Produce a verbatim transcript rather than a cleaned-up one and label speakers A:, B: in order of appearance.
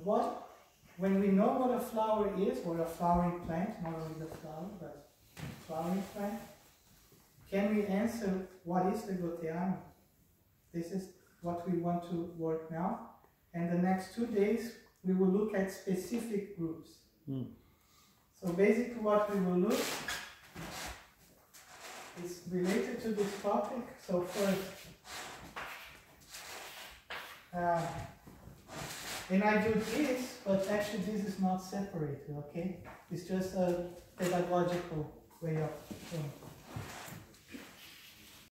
A: what, when we know what a flower is, or a flowering plant, not only the flower, but flowering plant, can we answer what is the Goetheanum? This is what we want to work now. And the next two days, we will look at specific groups. Mm. So basically what we will look is related to this topic. So first, uh, and I do this, but actually this is not separated, okay? It's just a pedagogical way of doing it.